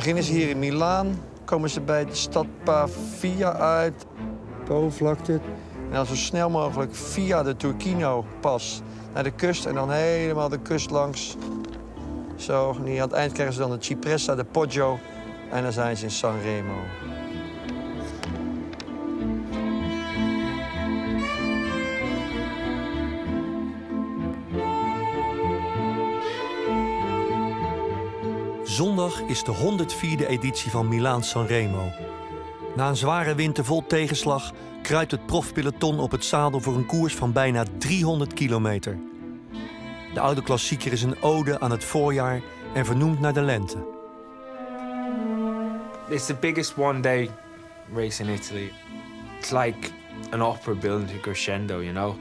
Beginnen ze hier in Milaan, komen ze bij de stad Pavia uit. Po-vlakte. En dan zo snel mogelijk via de Turchino-pas naar de kust en dan helemaal de kust langs. Zo, en hier aan het eind krijgen ze dan de Cipressa, de Poggio. En dan zijn ze in Sanremo. Zondag is de 104e editie van Milaan-Sanremo. Na een zware winter vol tegenslag kruipt het profpeloton op het zadel voor een koers van bijna 300 kilometer. De oude klassieker is een ode aan het voorjaar en vernoemd naar de lente. It's the biggest one-day race in Italy. It's like an opera building to crescendo, you know.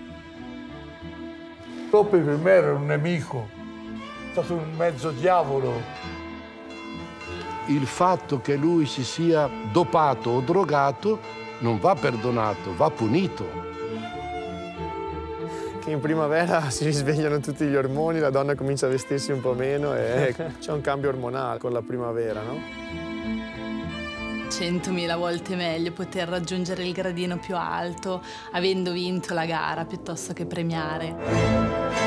Topi per me era un nemico, è stato un mezzo diavolo. Il fatto che lui si sia dopato o drogato non va perdonato, va punito. Che in primavera si risvegliano tutti gli ormoni, la donna comincia a vestirsi un po' meno e c'è un cambio ormonale con la primavera, no? 100.000 volte meglio poter raggiungere il gradino più alto avendo vinto la gara piuttosto che premiare.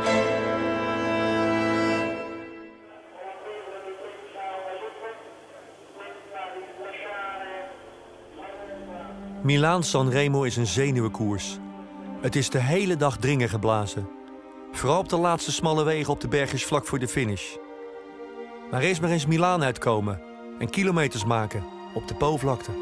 Milaan-Sanremo is een zenuwenkoers. Het is de hele dag dringen geblazen. Vooral op de laatste smalle wegen op de bergjes vlak voor de finish. Maar eerst maar eens Milaan uitkomen en kilometers maken op de Po-vlakte.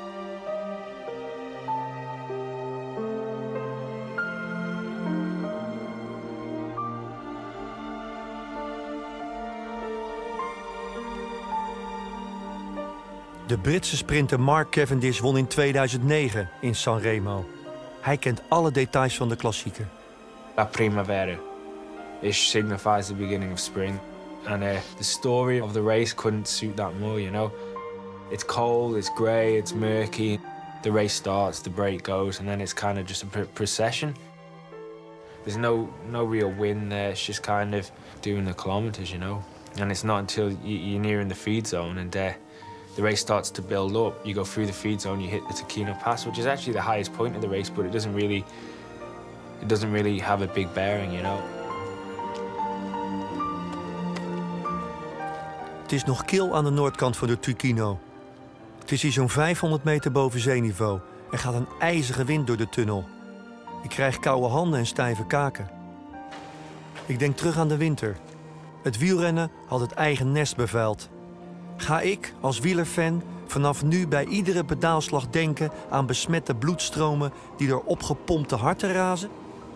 De Britse sprinter Mark Cavendish won in 2009 in Sanremo. Hij kent alle details van de klassieker. La primavera, it signifies the beginning of spring. And the story of the race couldn't suit that more, you know. It's cold, it's grey, it's murky. The race starts, the break goes, and then it's kind of just a procession. There's no real win there, it's just kind of doing the kilometers, you know. And it's not until you're nearing the feed zone and the race starts to build up. You go through the feed zone, you hit the Ticino Pass, which is actually the highest point of the race, but it doesn't really have a big bearing, you know. Het is nog kil aan de noordkant van de Ticino. Het is hier zo'n 500 meter boven zeeniveau. Er gaat een ijzige wind door de tunnel. Ik krijg koude handen en stijve kaken. Ik denk terug aan de winter. Het wielrennen had het eigen nest bevuild. Ga ik, als wielerfan, vanaf nu bij iedere pedaalslag denken aan besmette bloedstromen die door opgepompte harten razen?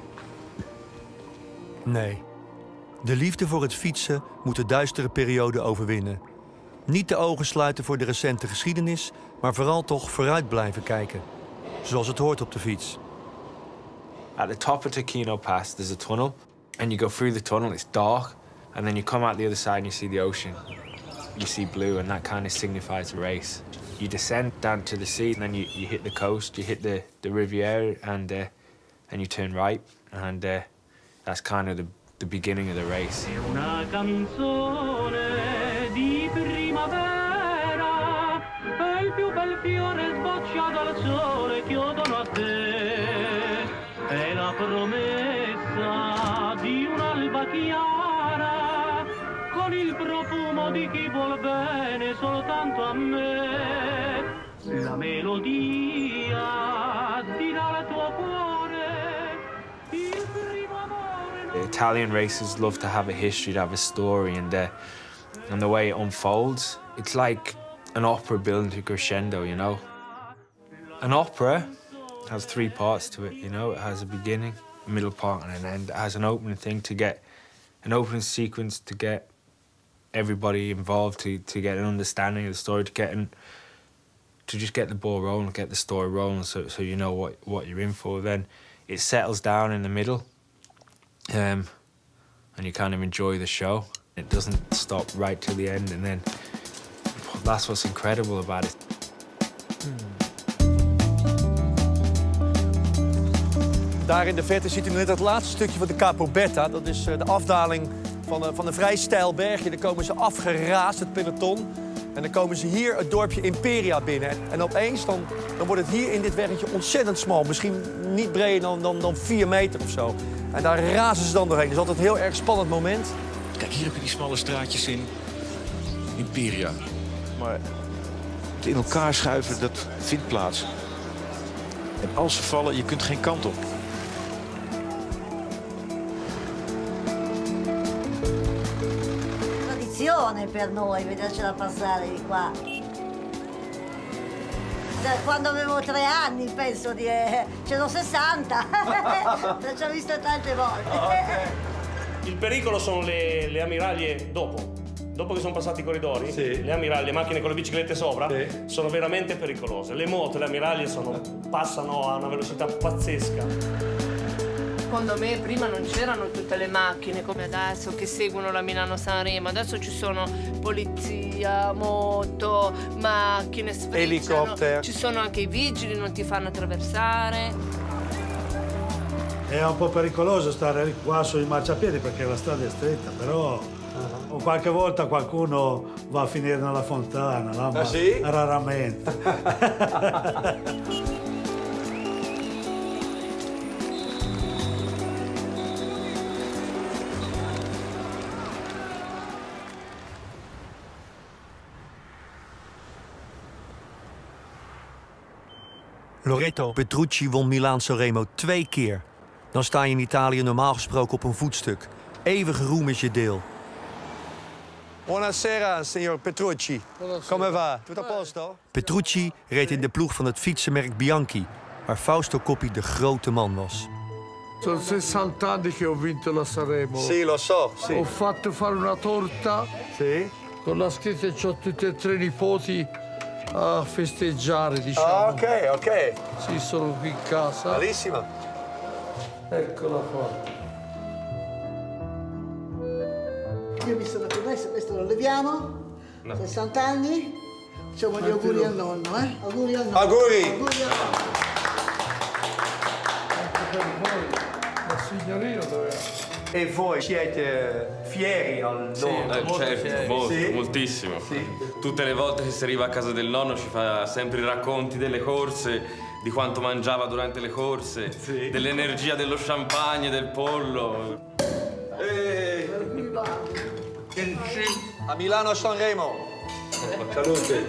Nee. De liefde voor het fietsen moet de duistere periode overwinnen. Niet de ogen sluiten voor de recente geschiedenis, maar vooral toch vooruit blijven kijken. Zoals het hoort op de fiets. At the top of Ticino Pass, there's a tunnel. And you go through the tunnel, it's dark. And then you come out the other side and you see the ocean. You see blue, and that kind of signifies the race. You descend down to the sea, and then you hit the coast, you hit the Riviera, and you turn right. And that's kind of the beginning of the race. Una canzone di primavera, il più bel fiore sboccia dal sole, chiodono a te. È la promessa di un'alba chiara, con il profumo di chi vuol bene soltanto a me. La melodia dirà al tuo cuore il primo amore. Italian races love to have a history, to have a story, and the way it unfolds, it's like an opera building to crescendo, you know. An opera has three parts to it, you know. It has a beginning, a middle part, and an end. It has an opening thing to get an opening sequence to get everybody involved, to get an understanding of the story, to just get the ball rolling, get the story rolling, so you know what you're in for. Then it settles down in the middle, and you kind of enjoy the show. It doesn't stop right till the end, and then that's what's incredible about it. Daar in de verte ziet u net het laatste stukje van de Capobetta. Dat is de afdaling van een vrij steil bergje. Daar komen ze afgeraasd, het peloton. En dan komen ze hier het dorpje Imperia binnen. En opeens dan wordt het hier in dit weggetje ontzettend smal. Misschien niet breder dan 4 meter of zo. En daar razen ze dan doorheen. Dat is altijd een heel erg spannend moment. Kijk, hier heb je die smalle straatjes in Imperia. Maar het in elkaar schuiven, dat vindt plaats. En als ze vallen, je kunt geen kant op. Tradizione per noi vedercela passare di qua. Quando avevo 3 anni penso di... ce n'ho 60, l'ho vista tante volte. Il pericolo sono le ammiraglie dopo. Dopo che sono passati i corridori, sì. Le ammiraglie, macchine con le biciclette sopra, sì, sono veramente pericolose. Le moto, le ammiraglie passano a una velocità pazzesca. Secondo me prima non c'erano tutte le macchine come adesso che seguono la Milano-Sanremo. Adesso ci sono polizia, moto, macchine, elicotteri. Ci sono anche i vigili, non ti fanno attraversare. È un po' pericoloso stare qua sui marciapiedi perché la strada è stretta, però qualche volta qualcuno va a finire nella fontana, no? Ma sì? Raramente. Loreto Petrucci won Milaan-Sanremo 2 keer. Dan sta je in Italië normaal gesproken op een voetstuk. Eeuwige roem is je deel. Buonasera, signor Petrucci. Come va? Tutto a posto? Petrucci reed in de ploeg van het fietsenmerk Bianchi, waar Fausto Coppi de grote man was. Sono 60 anni che ho vinto la Sanremo. Sì, lo so. Sì. Ho fatto fare una torta con la scritta e ho tutti e 3 nipoti a festeggiare, diciamo. Ah, ok. Sì, sono qui in casa. Bellissima. Eccola qua. Io mi sono permesso, questo lo leviamo. No. 60 anni. Facciamo gli auguri al nonno, eh? Auguri al nonno. Auguri. Auguri al nonno. Anche per voi. La signorina doveva. E voi siete fieri al nonno? Certo, moltissimo. Sì. Tutte le volte che si arriva a casa del nonno ci fa sempre i racconti delle corse, di quanto mangiava durante le corse, dell'energia dello champagne, del pollo. A Milano-Sanremo. Salute.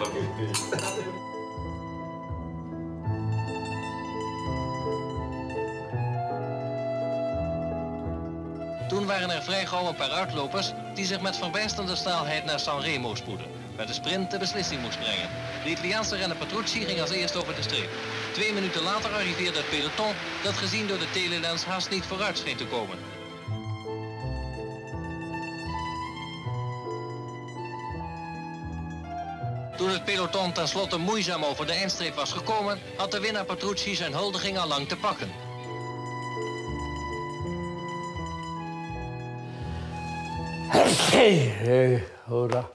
Toen waren er vrij gauw een paar uitlopers die zich met verbijsterende snelheid naar Sanremo spoedden. Met de sprint de beslissing moest brengen. De Italiaanse renner Petrucci ging als eerste over de streep. 2 minuten later arriveerde het peloton dat gezien door de telelens haast niet vooruit scheen te komen. Toen het peloton tenslotte moeizaam over de eindstreep was gekomen, had de winnaar Petrucci zijn huldiging al lang te pakken. Ora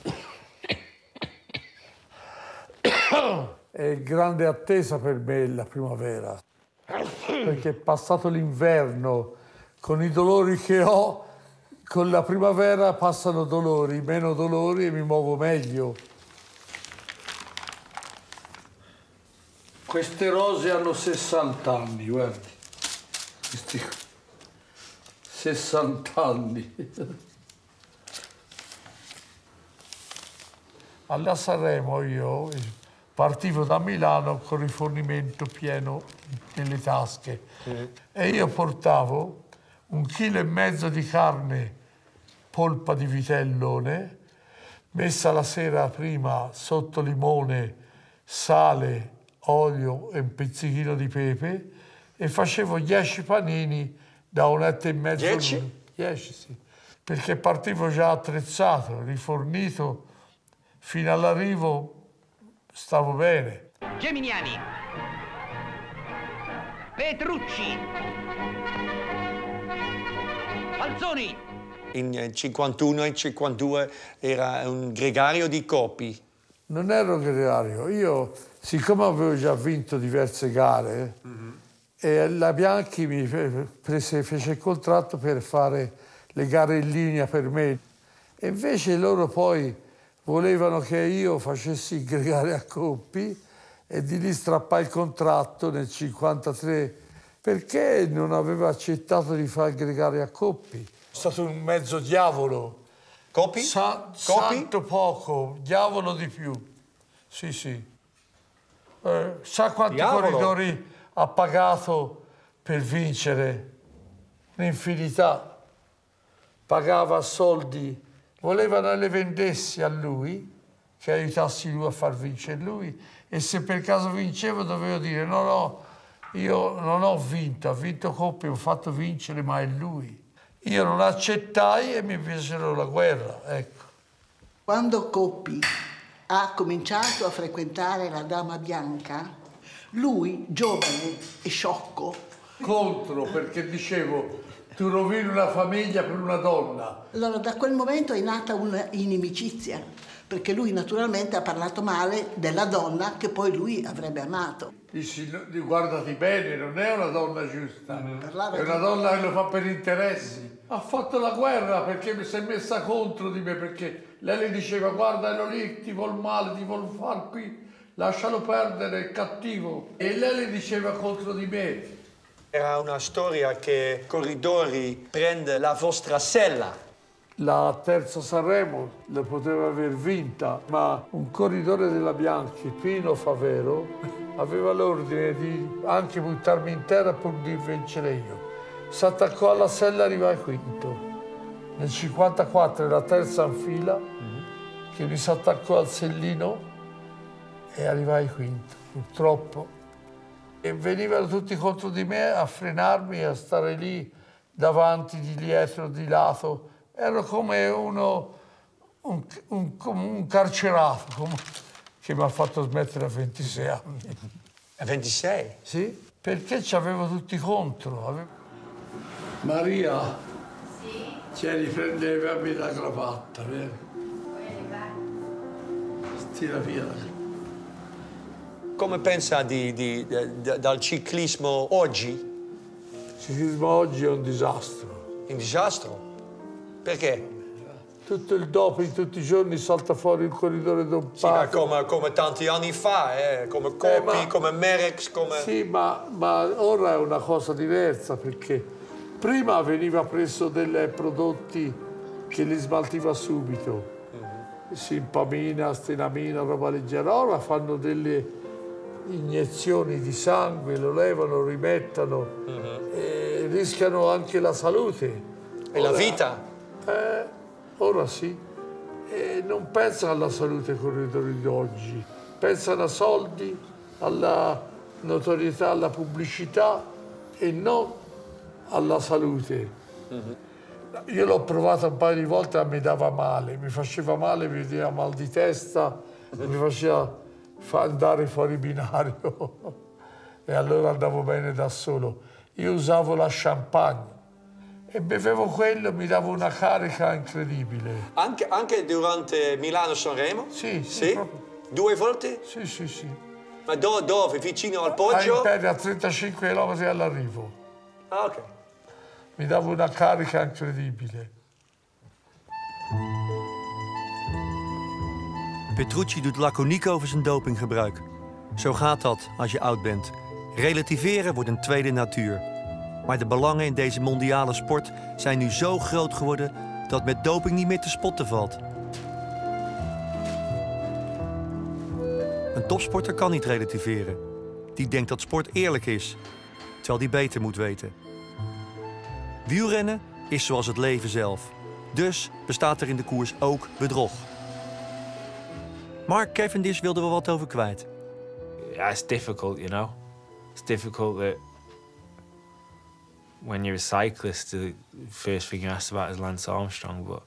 è grande attesa per me la primavera, perché passato l'inverno con i dolori che ho, con la primavera passano dolori, meno dolori e mi muovo meglio. Queste rose hanno 60 anni, guardi. Questi 60 anni. Alla Sanremo io partivo da Milano con rifornimento pieno nelle tasche e io portavo 1,5 kg di carne polpa di vitellone messa la sera prima sotto limone, sale, olio e un pizzichino di pepe e facevo 10 panini da 1,5 ore. 10? 10, sì. Perché partivo già attrezzato, rifornito, fino all'arrivo stavo bene. Geminiani, Petrucci, Falzoni. In 51 e 52 era un gregario di Coppi. Non ero gregario, io siccome avevo già vinto diverse gare e la Bianchi mi fece il contratto per fare le gare in linea per me e invece loro poi volevano che io facessi il gregario a Coppi e di lì strappai il contratto nel 1953 perché non aveva accettato di fare il gregario a Coppi. È stato un mezzo diavolo. Coppi? Santo poco, diavolo di più. Sì, sì. Sa quanti corridori ha pagato per vincere? Un'infinità. Pagava soldi. Volevano le vendessi a lui, che aiutassi lui a far vincere lui, e se per caso vincevo dovevo dire no, no, io non ho vinto Coppi, ho fatto vincere, ma è lui. Io non accettai e mi fecero la guerra, ecco. Quando Coppi ha cominciato a frequentare la Dama Bianca, lui, giovane e sciocco, contro, perché dicevo, tu rovini una famiglia per una donna. Allora da quel momento è nata una inimicizia, perché lui naturalmente ha parlato male della donna che poi lui avrebbe amato. Dici, guardati bene, non è una donna giusta, è una donna che lo fa per interessi. Ha fatto la guerra perché mi si è messa contro di me, perché lei le diceva guardalo lì, ti vuol male, ti vuol far qui, lascialo perdere, è cattivo. E lei le diceva contro di me. Era una storia che Corridori prende la vostra sella. La terza Sanremo la poteva aver vinta, ma un corridore della Bianchi, Pino Favero, aveva l'ordine di anche buttarmi in terra pur di vincere io. Si attaccò alla sella e arrivai quinto. Nel 1954 la terza in fila, che mi si attaccò al sellino e arrivai quinto, purtroppo. E venivano tutti contro di me a frenarmi, a stare lì davanti, di dietro, di lato. Ero come un carcerato che mi ha fatto smettere a 26 anni. A 26? Sì, perché ci avevo tutti contro. Maria, sì? Tieni, prendevi a me la cravatta, vero? Tira via la cravatta. Come pensa dal ciclismo oggi? Il ciclismo oggi è un disastro. Un disastro? Perché? Tutto il doping, tutti i giorni salta fuori il corridore dopato. Sì, ma come tanti anni fa, come Coppi, come Merex, come... Sì, ma ora è una cosa diversa, perché prima veniva preso dei prodotti che li smaltiva subito. Simpamina, stenamina, roba leggera. Ora fanno delle iniezioni di sangue, lo levano, lo rimettono e rischiano anche la salute. E la vita? Ora sì. E non pensano alla salute i corridori di oggi. Pensano a soldi, alla notorietà, alla pubblicità e non alla salute. Io l'ho provata un paio di volte e mi dava male, mi faceva male, mi vedeva mal di testa, mi faceva andare fuori binario e allora andavo bene da solo. Io usavo la champagne e bevevo quello, mi dava una carica incredibile. Anche durante Milano-Sanremo? Sì. 2 volte? Sì. Ma dove? Vicino al Poggio? A Imperia, a 35 km all'arrivo. Ah, ok. Mi dava una carica incredibile. Petrucci doet laconiek over zijn dopinggebruik. Zo gaat dat als je oud bent. Relativeren wordt een tweede natuur. Maar de belangen in deze mondiale sport zijn nu zo groot geworden dat met doping niet meer te spotten valt. Een topsporter kan niet relativeren. Die denkt dat sport eerlijk is, terwijl die beter moet weten. Wielrennen is zoals het leven zelf. Dus bestaat er in de koers ook bedrog. Mark Cavendish wilde er wel wat over kwijt. Yeah, it's difficult, you know. It's difficult that when you're a cyclist, the first thing you're asked about is Lance Armstrong, but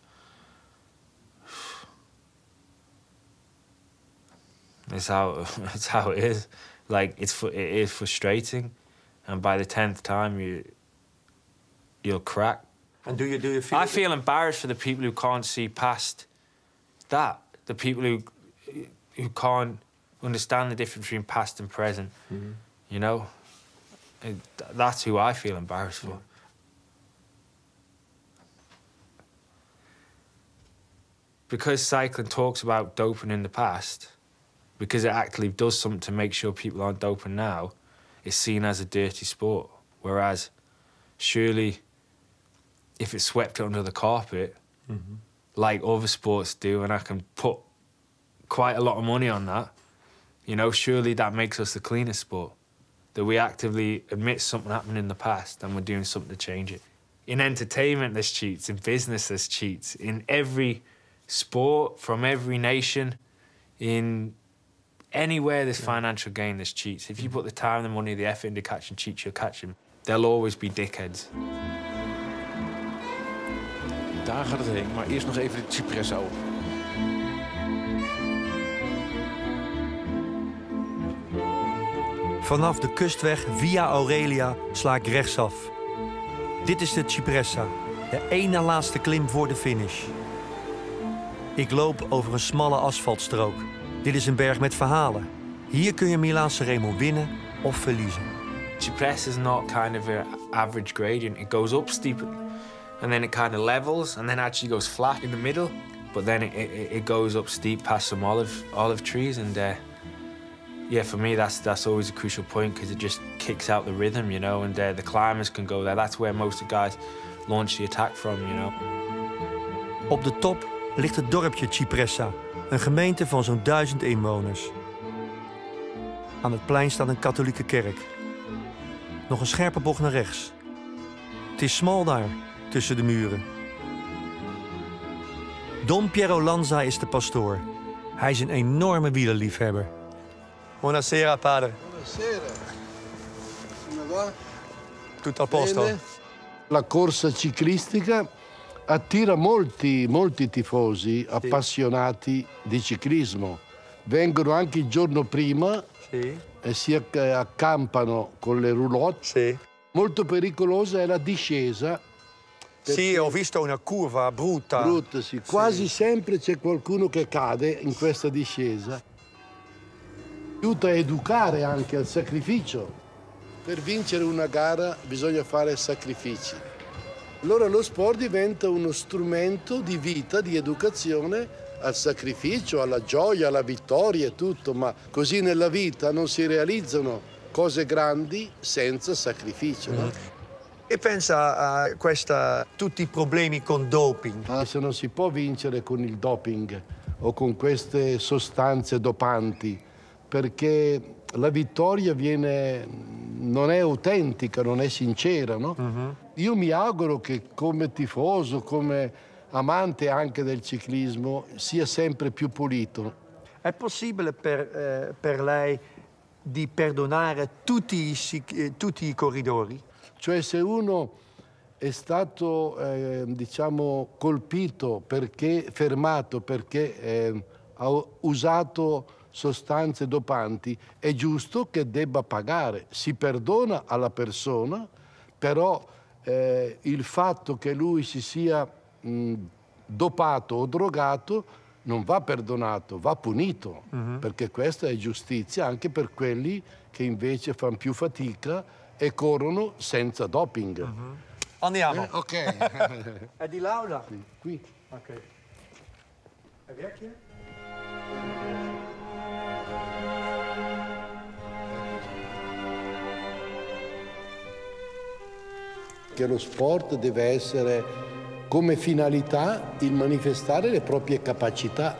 it's how it is. Like, it is frustrating, and by the 10th time you'll crack. And do you feel? I feel embarrassed for the people who can't see past that. The people who can't understand the difference between past and present. You know, that's who I feel embarrassed for. because cycling talks about doping in the past, because it actually does something to make sure people aren't doping now, it's seen as a dirty sport. Whereas, surely, if it's swept under the carpet, like other sports do, and I can put quite a lot of money on that, you know, surely that makes us the cleanest sport. That we actively admit something happened in the past and we're doing something to change it. In entertainment, there's cheats. In business, there's cheats. In every sport, from every nation, in anywhere there's financial gain, there's cheats. If you put the time, the money, the effort into catching cheats, you'll catch them. There'll always be dickheads. Daar gaat het heen, maar eerst nog even de Cipressa op. Vanaf de kustweg Via Aurelia sla ik rechtsaf. Dit is de Cipressa, de één na laatste klim voor de finish. Ik loop over een smalle asfaltstrook. Dit is een berg met verhalen. Hier kun je Milaan-Sanremo winnen of verliezen. Cipressa is not kind of an average gradient. It goes up steep and then it kind of levels and then actually goes flat in the middle. But then it goes up steep past some olive trees and yeah, for me that's always a crucial point because it just kicks out the rhythm, you know, and the climbers can go there. That's where most of the guys launch the attack from, you know. Op de top ligt het dorpje Cipressa, een gemeente van zo'n 1000 inwoners. Aan het plein staat een katholieke kerk. Nog een scherpe bocht naar rechts. Het is smal daar, tussen de muren. Don Piero Lanza is de pastoor. Hij is een enorme wielerliefhebber. Buonasera, padre. Buonasera. Come va? Tutto a posto? Bene. La corsa ciclistica attira molti tifosi appassionati di ciclismo. Vengono anche il giorno prima e si accampano con le roulotte. Molto pericolosa è la discesa. Sì, ho visto una curva brutta. Brutta, sì. Quasi sempre c'è qualcuno che cade in questa discesa. Aiuta a educare anche al sacrificio. Per vincere una gara bisogna fare sacrifici. Allora lo sport diventa uno strumento di vita, di educazione al sacrificio, alla gioia, alla vittoria e tutto, ma così nella vita non si realizzano cose grandi senza sacrificio. No? E pensa a tutti i problemi con doping. Se non si può vincere con il doping o con queste sostanze dopanti, perché la vittoria non è autentica, non è sincera, no? Io mi auguro che come tifoso, come amante anche del ciclismo, sia sempre più pulito. È possibile per lei di perdonare tutti i corridori? Cioè se uno è stato, diciamo, colpito, fermato perché ha usato sostanze dopanti, è giusto che debba pagare. Si perdona alla persona, però il fatto che lui si sia dopato o drogato non va perdonato, va punito, perché questa è giustizia anche per quelli che invece fanno più fatica e corrono senza doping. Andiamo. Ok. È di Laura? Sì, qui. Ok. È vecchia? Che lo sport deve essere come finalità il manifestare le proprie capacità.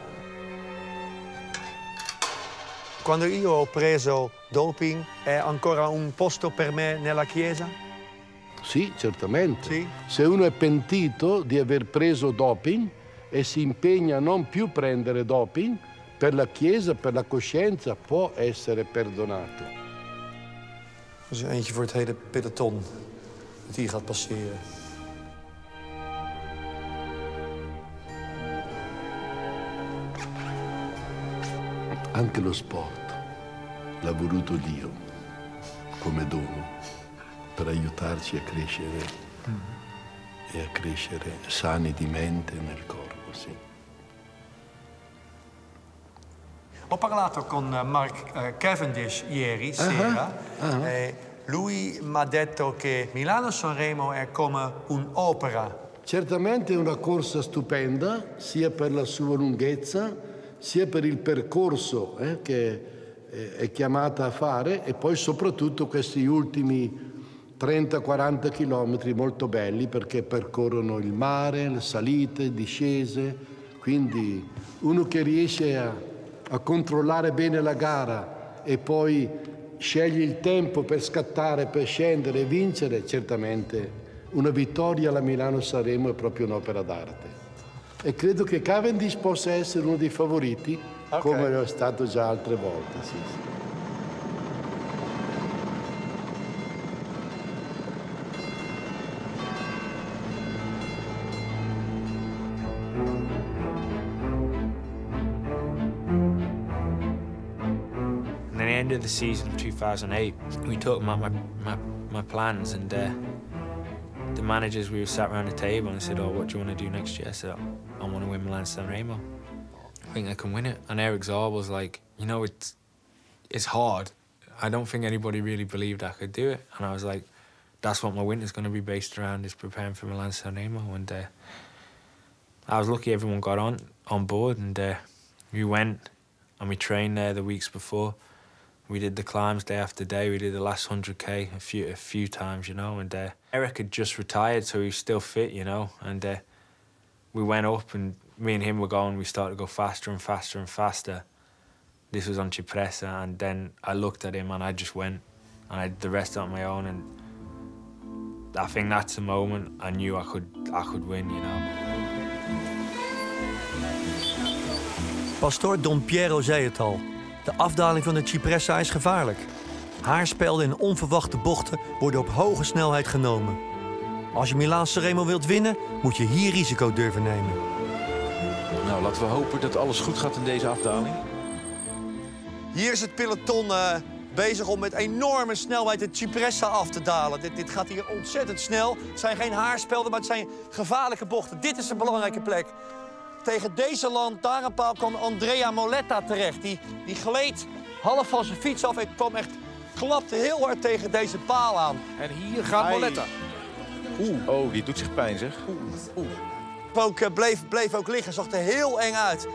Quando io ho preso doping, è ancora un posto per me nella Chiesa? Sì, certamente. Sì? Se uno è pentito di aver preso doping e si impegna a non più prendere doping, per la Chiesa, per la coscienza, può essere perdonato. Dat is eentje voor het hele peloton dat hier gaat passeren. Anche lo sport l'ha voluto Dio come dono per aiutarci a crescere e a crescere sani di mente e nel corpo, sì. Ho parlato con Mark Cavendish ieri sera. Lui mi ha detto che Milano-Sanremo è come un'opera Certamente è una corsa stupenda, sia per la sua lunghezza, sia per il percorso che è chiamata a fare, e poi soprattutto questi ultimi 30-40 chilometri molto belli, perché percorrono il mare, le salite, discese, quindi uno che riesce a controllare bene la gara e poi sceglie il tempo per scattare, per scendere e vincere, certamente una vittoria alla Milano-Sanremo è proprio un'opera d'arte. E credo che Cavendish possa essere uno dei favoriti, come lo è stato già altre volte. Sì. And at the end of the season of 2008, we talked about my plans, and the managers, we were sat around the table and said, "Oh, what do you want to do next year?" I said, "I want to win Milan-San Remo. I think I can win it." And Eric Zaar was like, "You know, it's hard. I don't think anybody really believed I could do it." And I was like, "That's what my winter's going to be based around, is preparing for Milan-San Remo." And I was lucky everyone got on board, and we went and we trained there the weeks before. We did the climbs day after day. We did the last 100K a few times, you know. And Eric had just retired, so he was still fit, you know. And we went up, and me and him were going. We started to go faster and faster and faster. This was on Cipressa, and then I looked at him and I just went, and I did the rest on my own. And I think that's the moment I knew I could win, you know. Pastoor Don Piero zei het al. De afdaling van de Cipressa is gevaarlijk. Haarspelden en onverwachte bochten worden op hoge snelheid genomen. Als je Milaan-San Remo wilt winnen, moet je hier risico durven nemen. Nou, laten we hopen dat alles goed gaat in deze afdaling. Hier is het peloton bezig om met enorme snelheid de Cipressa af te dalen. Dit gaat hier ontzettend snel. Het zijn geen haarspelden, maar het zijn gevaarlijke bochten. Dit is een belangrijke plek. Tegen deze lantaarnpaal kwam Andrea Molletta terecht. Die gleed half van zijn fiets af en klapte heel hard tegen deze paal aan. En hier gaat Molletta. Oh, die doet zich pijn, zeg. Bleef ook liggen, zag er heel eng uit.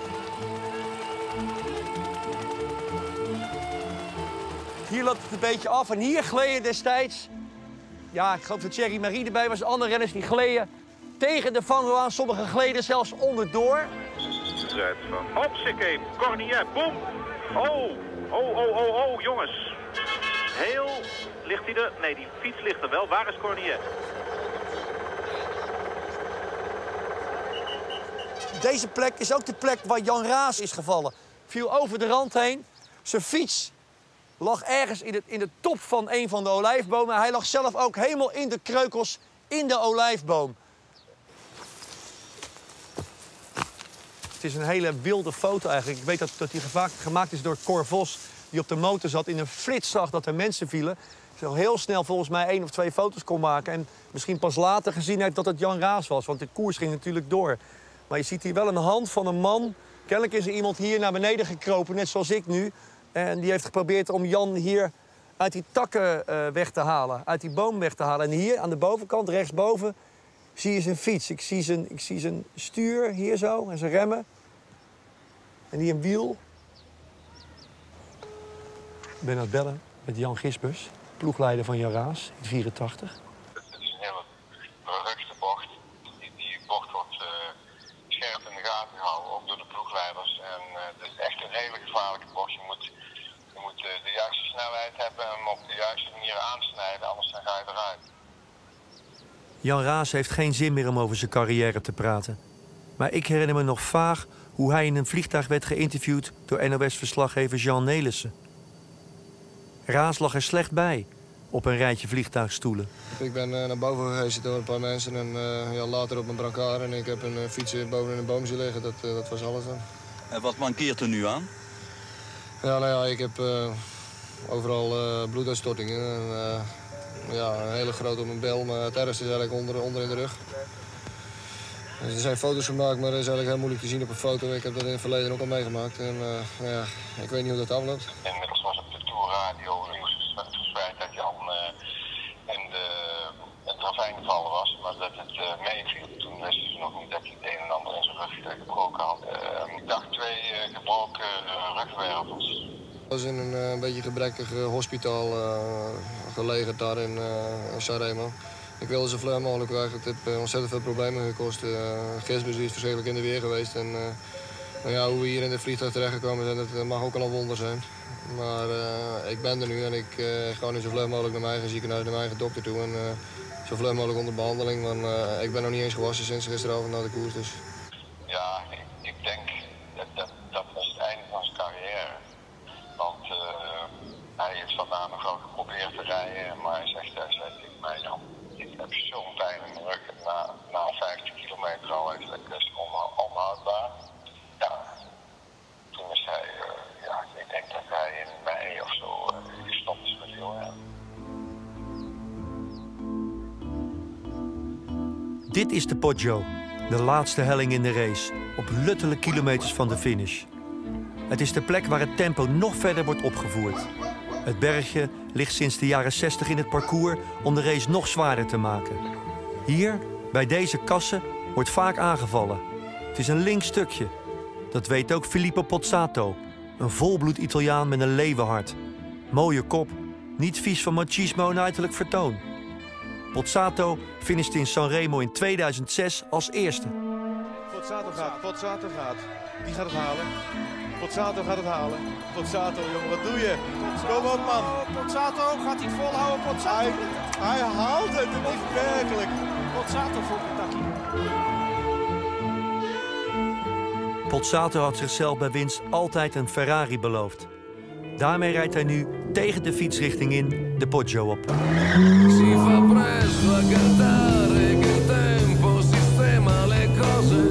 Hier loopt het een beetje af en hier gleden destijds... Ja, ik geloof dat Thierry Marie erbij was. Andere renners die gleden tegen de vangrail aan. Sommigen gleden zelfs onderdoor. Zet van Hopseke, Cornier, boem. Oh, jongens. Heel... Ligt hij er? Nee, die fiets ligt er wel. Waar is Cornier? Deze plek is ook de plek waar Jan Raas is gevallen. Viel over de rand heen. Zijn fiets lag ergens in de top van een van de olijfbomen. Hij lag zelf ook helemaal in de kreukels in de olijfboom. Het is een hele wilde foto eigenlijk. Ik weet dat die gemaakt is door Cor Vos, die op de motor zat. In een flits zag dat er mensen vielen. Zo heel snel volgens mij 1 of 2 foto's kon maken. En misschien pas later gezien heeft dat het Jan Raas was. Want de koers ging natuurlijk door. Maar je ziet hier wel een hand van een man. Kennelijk is er iemand hier naar beneden gekropen, net zoals ik nu. En die heeft geprobeerd om Jan hier uit die takken weg te halen. Uit die boom weg te halen. En hier aan de bovenkant, rechtsboven, zie je zijn fiets. Ik zie zijn stuur hier zo en zijn remmen. En hier een wiel. Ik ben aan het bellen met Jan Gisbers, ploegleider van Jan Raas in 84. Het is een hele beruchte bocht. Die bocht wordt scherp in de gaten gehouden, ook door de ploegleiders. En het is echt een hele gevaarlijke bocht. Je moet de juiste snelheid hebben en hem op de juiste manier aansnijden, anders dan ga je eruit. Jan Raas heeft geen zin meer om over zijn carrière te praten. Maar ik herinner me nog vaag hoe hij in een vliegtuig werd geïnterviewd door NOS-verslaggever Jean Nelissen. Raas lag er slecht bij op een rijtje vliegtuigstoelen. Ik ben naar boven geweest door een paar mensen en later op mijn brancard. En ik heb een fiets boven in een boom zien liggen, dat was alles dan. En wat mankeert er nu aan? Ja, ik heb overal bloeduitstortingen. Een hele grote op mijn bel, maar het ergste is eigenlijk onder in de rug. Dus er zijn foto's gemaakt, maar dat is eigenlijk heel moeilijk te zien op een foto. Ik heb dat in het verleden ook al meegemaakt. En ik weet niet hoe dat afloopt. Inmiddels was op de Tourradio verspreid dat Jan in het ravijn gevallen was, maar dat het meeviel. Toen gebroken hand. Ik dacht 2 gebroken rugwervels. Ik was in een beetje gebrekkig hospitaal gelegen daar in Sanremo. Ik wilde zo vlug mogelijk weg. Het heeft ontzettend veel problemen gekost. Gisteren is verschrikkelijk in de weer geweest. En nou ja, hoe we hier in het vliegtuig terechtgekomen zijn, dat mag ook al een wonder zijn. Maar ik ben er nu en ik ga nu zo vlug mogelijk naar mijn eigen ziekenhuis, naar mijn eigen dokter toe. En zo vlug mogelijk onder behandeling, want ik ben nog niet eens gewassen sinds gisteravond na de koers. Dus. Ja, ik denk dat was het einde van zijn carrière. Want hij heeft vandaag nog wel geprobeerd te rijden, maar hij zegt ik heb zo'n pijn in mijn rug. Na 50 kilometer al is het onhoudbaar. Ja, toen is hij, ik denk dat hij in mei of zo gestopt is met wielrennen. Dit is de Poggio, de laatste helling in de race, op luttele kilometers van de finish. Het is de plek waar het tempo nog verder wordt opgevoerd. Het bergje ligt sinds de jaren 60 in het parcours om de race nog zwaarder te maken. Hier, bij deze kassen, wordt vaak aangevallen. Het is een links stukje. Dat weet ook Filippo Pozzato, een volbloed Italiaan met een leeuwenhart. Mooie kop, niet vies van machismo en uiterlijk vertoon. Pozzato finishte in Sanremo in 2006 als eerste. Pozzato gaat. Die gaat het halen. Pozzato gaat het halen. Pozzato, jongen, wat doe je? Kom op, man. Pozzato, gaat hij het volhouden? Pozzato. Hij haalt het, niet werkelijk. Pozzato voor Kentucky. Pozzato had zichzelf bij winst altijd een Ferrari beloofd. Daarmee rijdt hij nu tegen de fietsrichting in de Poggio op. Si fa presto a cantare che il tempo sistema le cose.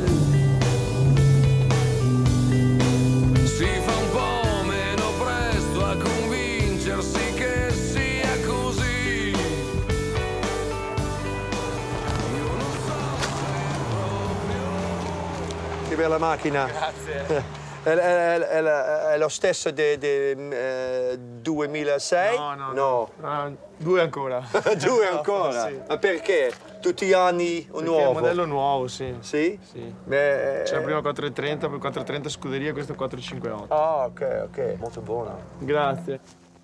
Si fa un po' meno presto a convincersi che sia così. Io non so se proprio. Che bella macchina. Grazie. È lo stesso del 2006? No. 2 ancora. 2 ancora? Sì. Ma perché? Tutti gli anni un nuovo? È un modello nuovo, sì. Sì? Sì. Beh, c'è prima 430, poi 430 scuderia, questo è 458. Ah, ok. Molto buono. Grazie.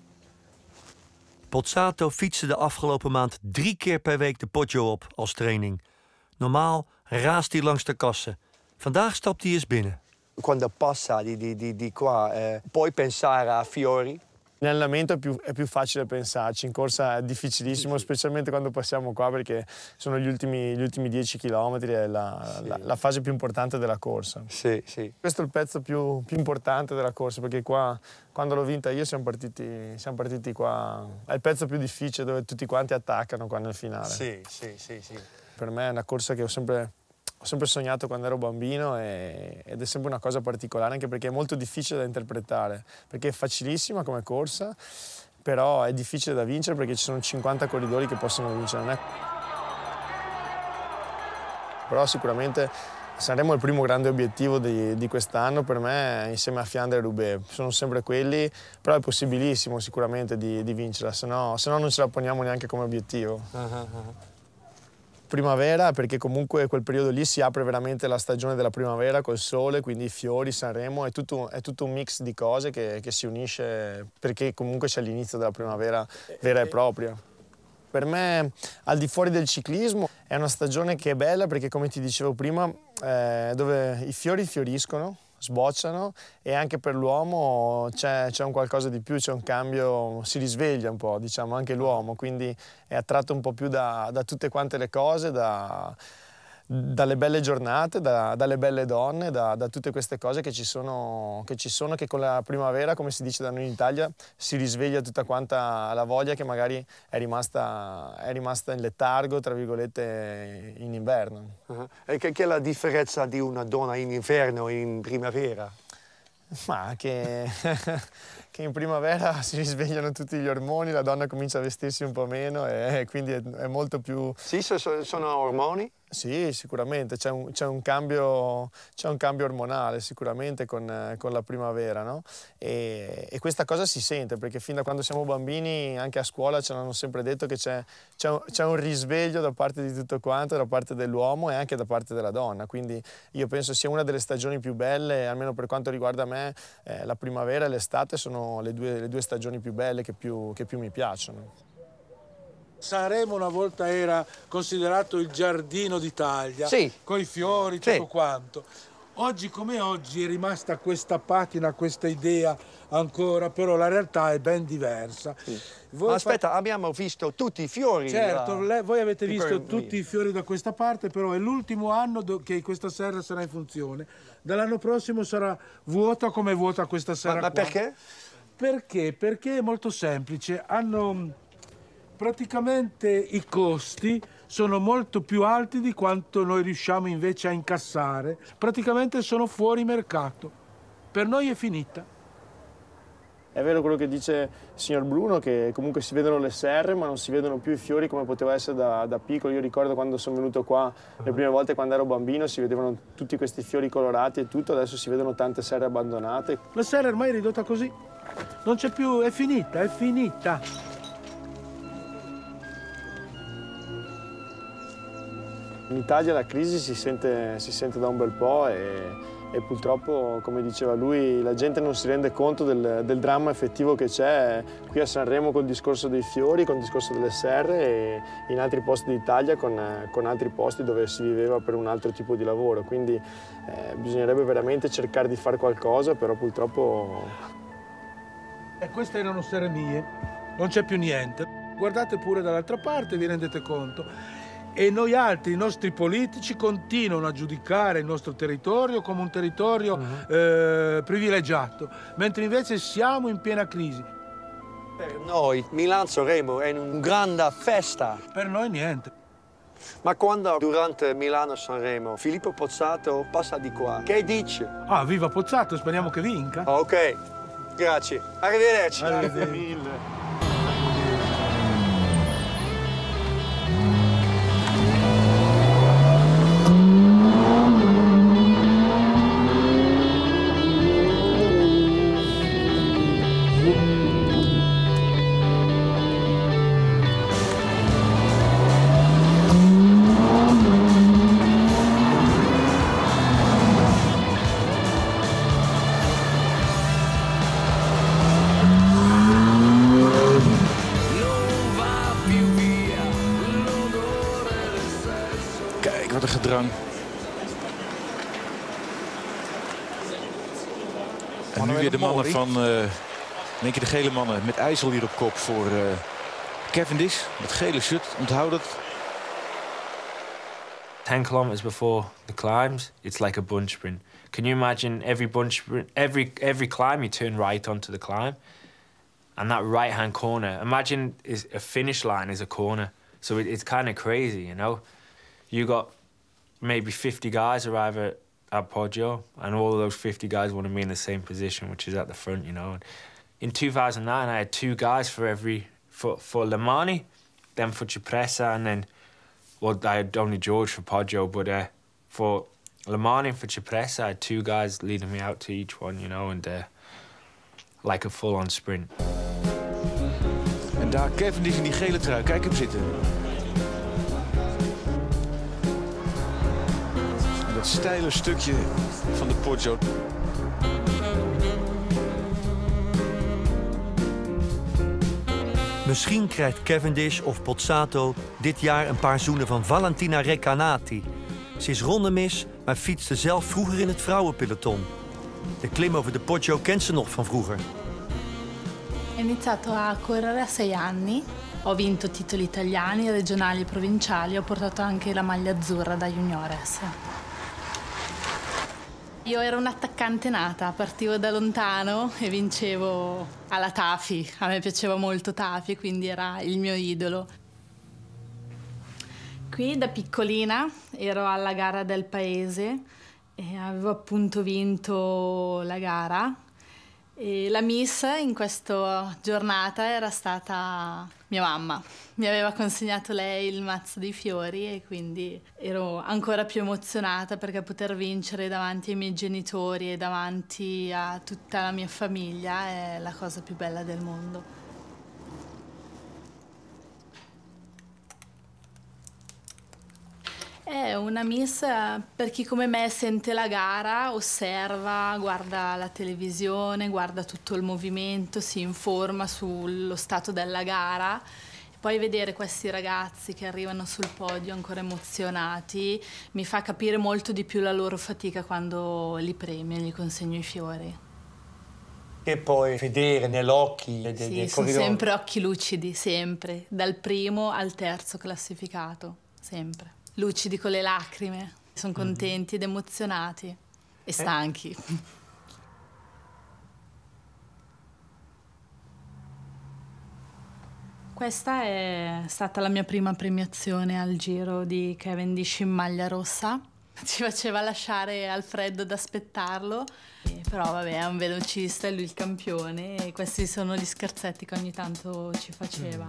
Pozzato fietste de afgelopen maand 3 keer per week de Poggio op als training. Normaal raast hij langs de kassen. Vandaag stapt hij eens binnen. Quando passa di qua, puoi pensare a Fiori? In allenamento è più facile pensarci, in corsa è difficilissimo, specialmente quando passiamo qua perché sono gli ultimi 10 chilometri, è la fase più importante della corsa. Sì. Questo è il pezzo più importante della corsa perché qua, quando l'ho vinta io, siamo partiti qua. È il pezzo più difficile dove tutti quanti attaccano qua nel finale. Sì. Per me è una corsa che ho sempre sognato quando ero bambino ed è sempre una cosa particolare anche perché è molto difficile da interpretare, perché è facilissima come corsa, però è difficile da vincere perché ci sono 50 corridori che possono vincere. Però sicuramente Sanremo è il primo grande obiettivo di quest'anno per me, insieme a Fiandre e Roubaix. Sono sempre quelli, però è possibilissimo sicuramente di vincerla, se no non ce la poniamo neanche come obiettivo. Primavera, perché comunque quel periodo lì si apre veramente la stagione della primavera col sole, quindi i fiori, Sanremo, è tutto un mix di cose che si unisce perché comunque c'è l'inizio della primavera vera e propria. Per me, al di fuori del ciclismo, è una stagione che è bella perché, come ti dicevo prima, dove i fiori fioriscono, sbocciano e anche per l'uomo c'è un qualcosa di più, c'è un cambio, si risveglia un po', diciamo, anche l'uomo, quindi è attratto un po' più da tutte quante le cose, dalle belle giornate, dalle belle donne, da tutte queste cose che ci sono, che con la primavera, come si dice da noi in Italia, si risveglia tutta quanta la voglia che magari è rimasta in letargo, tra virgolette, in inverno. E che è la differenza di una donna in inverno e in primavera? Ma che in primavera si risvegliano tutti gli ormoni, la donna comincia a vestirsi un po' meno e quindi è molto più... Sì, sono ormoni? Sì, sicuramente, c'è un cambio ormonale sicuramente con la primavera, no? E questa cosa si sente, perché fin da quando siamo bambini, anche a scuola ce l'hanno sempre detto che c'è un risveglio da parte di tutto quanto, da parte dell'uomo e anche da parte della donna, quindi io penso sia una delle stagioni più belle, almeno per quanto riguarda me, la primavera e l'estate sono le due stagioni più belle che più mi piacciono. Sanremo una volta era considerato il giardino d'Italia, sì, con i fiori, tutto quanto. Oggi come oggi è rimasta questa patina, questa idea ancora, però la realtà è ben diversa. Sì. Ma aspetta, abbiamo visto tutti i fiori. Certo, voi avete visto tutti i fiori da questa parte, però è l'ultimo anno che questa serra sarà in funzione. Dall'anno prossimo sarà vuota come vuota questa serra. Ma perché? Perché è molto semplice. Praticamente i costi sono molto più alti di quanto noi riusciamo invece a incassare. Praticamente sono fuori mercato. Per noi è finita. È vero quello che dice il signor Bruno, che comunque si vedono le serre ma non si vedono più i fiori come poteva essere da piccolo. Io ricordo quando sono venuto qua le prime volte, quando ero bambino, si vedevano tutti questi fiori colorati e tutto, adesso si vedono tante serre abbandonate. La serra ormai è ridotta così, non c'è più, è finita, è finita. In Italia la crisi si sente da un bel po' e purtroppo, come diceva lui, la gente non si rende conto del dramma effettivo che c'è qui a Sanremo col discorso dei fiori, con il discorso delle serre e in altri posti d'Italia con altri posti dove si viveva per un altro tipo di lavoro. Quindi bisognerebbe veramente cercare di fare qualcosa, però purtroppo... Queste erano serre mie, non c'è più niente. Guardate pure dall'altra parte, vi rendete conto. E noi altri, i nostri politici, continuano a giudicare il nostro territorio come un territorio privilegiato, mentre invece siamo in piena crisi. Per noi Milano-Sanremo è una grande festa. Per noi niente. Ma quando durante Milano-Sanremo Filippo Pozzato passa di qua, che dice? Ah, viva Pozzato, speriamo che vinca. Ok, grazie. Arrivederci. Grazie mille. Gedrang. En nu weer de mannen van, in één keer de gele mannen met IJssel hier op kop voor Cavendish. Met gele shirt, onthoud het. 10 kilometers before the climbs, it's like a bunch sprint. Can you imagine every bunch sprint, every climb you turn right onto the climb? And that right-hand corner, imagine a finish line is a corner. So it's kind of crazy, you know? You got maybe 50 guys arrive at Poggio, and all of those 50 guys want to be in the same position, which is at the front, you know. And in 2009, I had 2 guys for Le Mani, then for Cipressa, and then, well, I had only George for Poggio, but for Le Mani and for Cipressa, I had 2 guys leading me out to each one, you know, and like a full-on sprint. En daar Cavendish in die gele trui, kijk hem zitten. Dat steile stukje van de Poggio. Misschien krijgt Cavendish of Pozzato dit jaar een paar zoenen van Valentina Recanati. Ze is rondemis, maar fietste zelf vroeger in het vrouwenpeloton. De klim over de Poggio kent ze nog van vroeger. Ho iniziato a correre a 6 anni. Ho vinto titoli italiani, regionali e provinciali. Ho portato anche la maglia azzurra da juniores. Io ero un'attaccante nata, partivo da lontano e vincevo alla Tafi. A me piaceva molto Tafi, quindi era il mio idolo. Qui da piccolina ero alla gara del paese e avevo appunto vinto la gara. E la miss in questa giornata era stata mia mamma. Mi aveva consegnato lei il mazzo di fiori e quindi ero ancora più emozionata perché poter vincere davanti ai miei genitori e davanti a tutta la mia famiglia è la cosa più bella del mondo. È una miss per chi come me sente la gara, osserva, guarda la televisione, guarda tutto il movimento, si informa sullo stato della gara. Poi vedere questi ragazzi che arrivano sul podio ancora emozionati mi fa capire molto di più la loro fatica quando li premio e gli consegno i fiori. E poi vedere nell'occhi dei Sì, sono sempre occhi lucidi, sempre, dal primo al terzo classificato, sempre. Lucidi con le lacrime, sono contenti ed emozionati e stanchi. Questa è stata la mia prima premiazione al Giro di Cavendish in maglia rossa. Ci faceva lasciare al freddo ad aspettarlo, però vabbè, è un velocista, è lui il campione e questi sono gli scherzetti che ogni tanto ci faceva.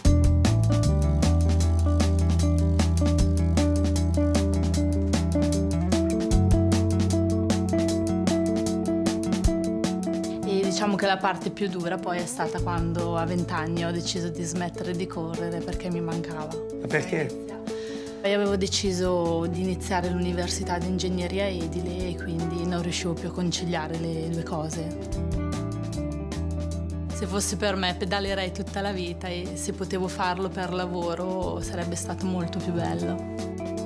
Diciamo che la parte più dura poi è stata quando a 20 anni ho deciso di smettere di correre perché mi mancava. Perché? Io avevo deciso di iniziare l'università di ingegneria edile e quindi non riuscivo più a conciliare le due cose. Se fosse per me pedalerei tutta la vita e se potevo farlo per lavoro sarebbe stato molto più bello.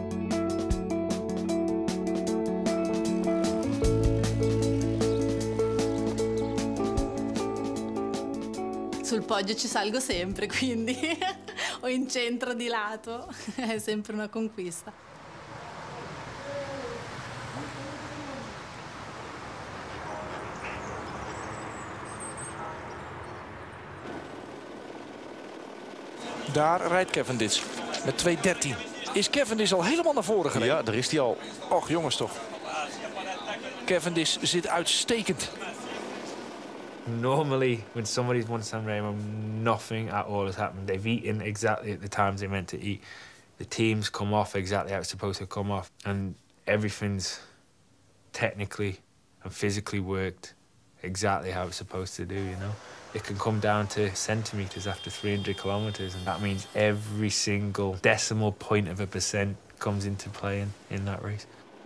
Sul podio ci salgo sempre, quindi o in centro di lato, è sempre una conquista. Daar rijdt Cavendish met 2:13. Is Cavendish al helemaal naar voren gereden? Ja, daar is hij al. Och, jongens toch. Cavendish zit uitstekend. Normally, when somebody's won Sanremo, nothing at all has happened. They've eaten exactly at the times they meant to eat. The teams come off exactly how it's supposed to come off. And everything's technically and physically worked exactly how it's supposed to do, you know? It can come down to centimetres after 300 kilometres, and that means every single decimal point of a percent comes into play in that race.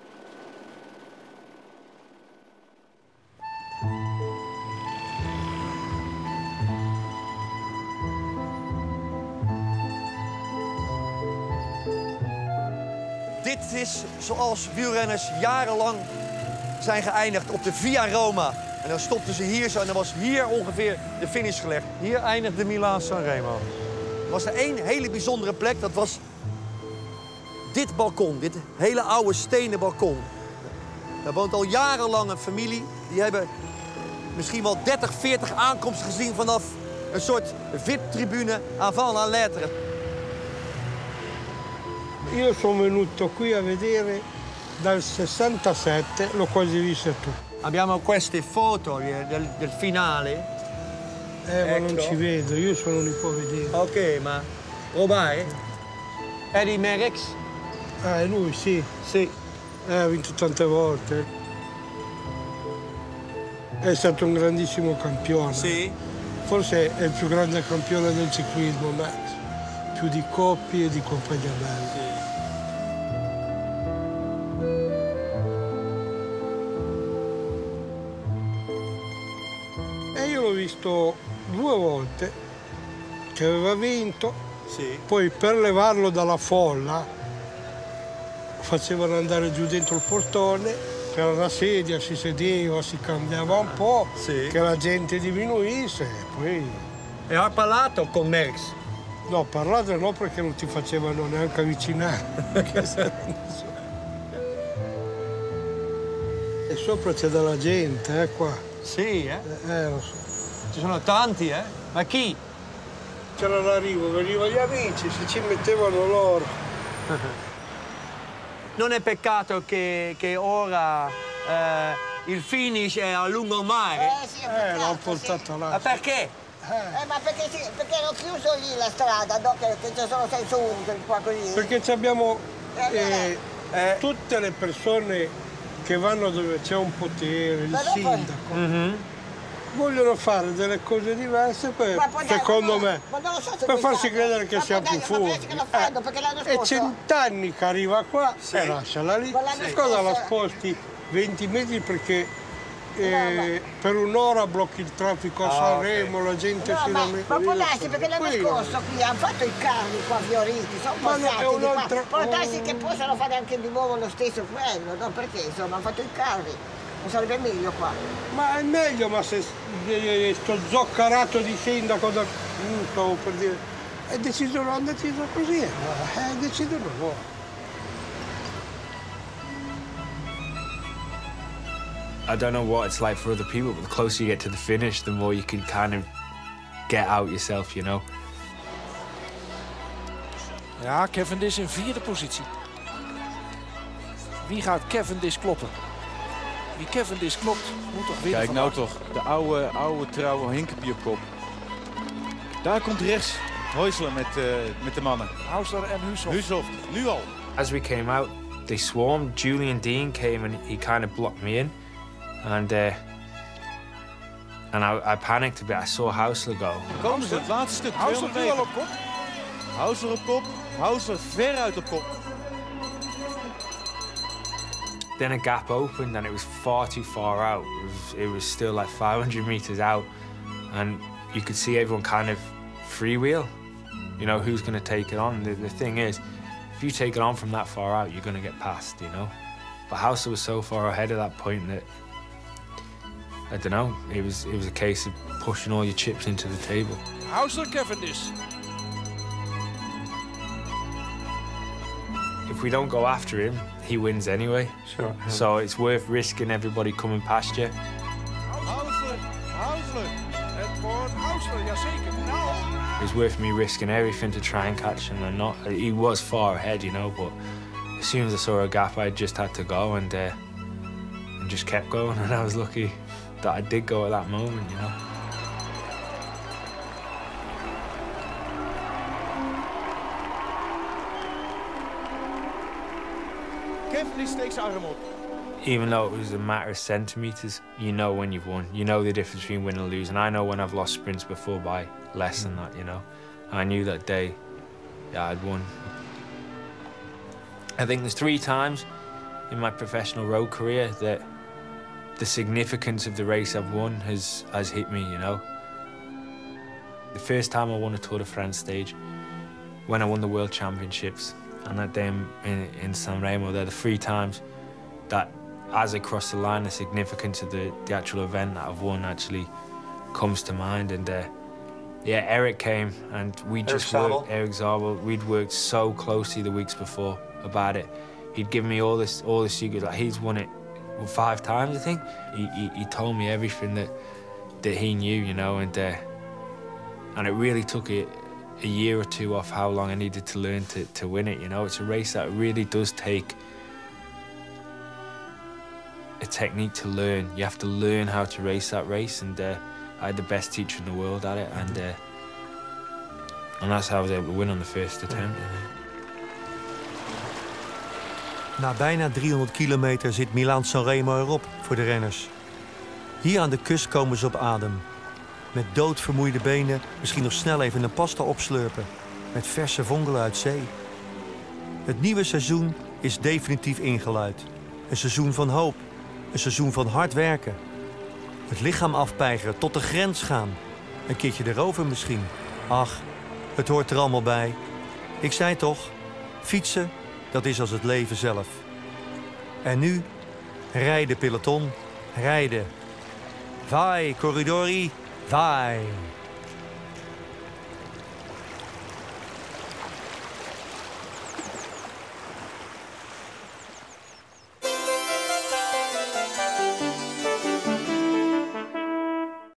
Dit is zoals wielrenners jarenlang zijn geëindigd op de Via Roma. En dan stopten ze hier zo en dan was hier ongeveer de finish gelegd. Hier eindigde Milaan-Sanremo. Er was er één hele bijzondere plek, dat was dit balkon. Dit hele oude stenen balkon. Daar woont al jarenlang een familie. Die hebben misschien wel 30, 40 aankomsten gezien vanaf een soort VIP-tribune avant la lettre. Io sono venuto qui a vedere dal 67, l'ho quasi visto tutto. Abbiamo queste foto del finale. Ma ecco. non ci vedo, io sono un po' a vedere. Ok, ma Robai? Eddy Merckx? È lui, sì. Sì. Ha vinto tante volte. È stato un grandissimo campione. Sì. Forse è il più grande campione del ciclismo, Max. Più di Coppi e di Compagnabelli. Sì. E io l'ho visto 2 volte che aveva vinto, sì. Poi per levarlo dalla folla facevano andare giù dentro il portone, c'era la sedia, si sedeva, si cambiava un po', sì. Che la gente diminuisse e poi... E ha parlato con Merckx? No, parlato no perché non ti facevano neanche avvicinare. E sopra c'è della gente, qua. Sì, lo so. Ci sono tanti, Ma chi? C'era l'arrivo, venivano gli amici, si ci mettevano loro. Non è peccato che ora il finish è a lungomare? Sì, l'ho portato là. Ma perché? Ma perché hanno chiuso lì la strada, no? Che ci sono senso unico qua così. Perché abbiamo tutte le persone che vanno dove c'è un potere, il sindaco. Vogliono fare delle cose diverse secondo me, per farsi credere che siamo più furbi. È 100 anni che arriva qua e lasciala lì. Cosa la sposti 20 metri perché per un'ora blocchi il traffico a Sanremo, la gente si lamenta. Ma può darsi perché l'anno scorso qui hanno fatto i carri qua fioriti, sono passati di qua. Può darsi che possano fare anche di nuovo lo stesso quello, no? Perché insomma hanno fatto i carri. Non sarebbe meglio qua? Ma è meglio, ma se sto zoccarato di sindaco stavo per dire, hanno deciso così, decidono loro. I don't know what it's like for other people, but the closer you get to the finish, the more you can kind of get out yourself, you know. Ja, Cavendish in 4e positie. Wie gaat Cavendish kloppen? Wie Cavendish klopt, moet toch winnen. Kijk nou toch, de oude trouwe Hinkepie op kop. Daar komt rechts Heusler met de mannen. Hausler en Hushoff. Hushoff, nu al. As we came out, they swarmed. Julian Dean came and he kind of blocked me in. And I panicked a bit. I saw Hausler go. Komen ze, het laatste stuk, 200 meter. op kop. Hausler op kop, Hausler veruit op kop. Then a gap opened and it was far too far out. It was still like 500 meters out. And you could see everyone kind of freewheel. You know, who's going to take it on? The thing is, if you take it on from that far out, you're going to get past, you know? But Hausler was so far ahead at that point that, I don't know, it was a case of pushing all your chips into the table. Hausler Cavendish. If we don't go after him, he wins anyway. Sure. Yeah. So it's worth risking everybody coming past you. Hausler. Het wordt Hausler, jazeker. Nou. It's worth me risking everything to try and catch him and not. He was far ahead, you know, but as soon as I saw a gap, I just had to go and just kept going. And I was lucky that I did go at that moment, you know. Cavendish takes zijn arm op. Even though it was a matter of centimetres, you know when you've won. You know the difference between win and lose. And I know when I've lost sprints before by less than that, you know. I knew that day, yeah, I'd won. I think there's 3 times in my professional road career that the significance of the race I've won has hit me, you know. The first time I won a Tour de France stage, when I won the World Championships, and that day in Sanremo, they're the 3 times that, as I crossed the line, the significance of the actual event that I've won actually comes to mind. And yeah, Eric came and we just worked, Eric Zabel, we'd worked so closely the weeks before about it. He'd given me all the secrets. Like, he's won it 5 times, I think. He told me everything that he knew, you know, and it really took a year or 2 off how long I needed to learn to win it, you know. It's a race that really does take a technique to learn. You have to learn how to race that race, and I had the best teacher in the world at it, and that's how I was able to win on the first attempt. Na bijna 300 kilometer zit Milaan-San Remo erop voor de renners. Hier aan de kust komen ze op adem. Met doodvermoeide benen misschien nog snel even een pasta opslurpen. Met verse vongelen uit zee. Het nieuwe seizoen is definitief ingeluid. Een seizoen van hoop. Een seizoen van hard werken. Het lichaam afpeigeren, tot de grens gaan. Een keertje erover misschien. Ach, het hoort er allemaal bij. Ik zei toch, fietsen, dat is als het leven zelf. En nu, rijden peloton, rijden. Vai, corridori, vai.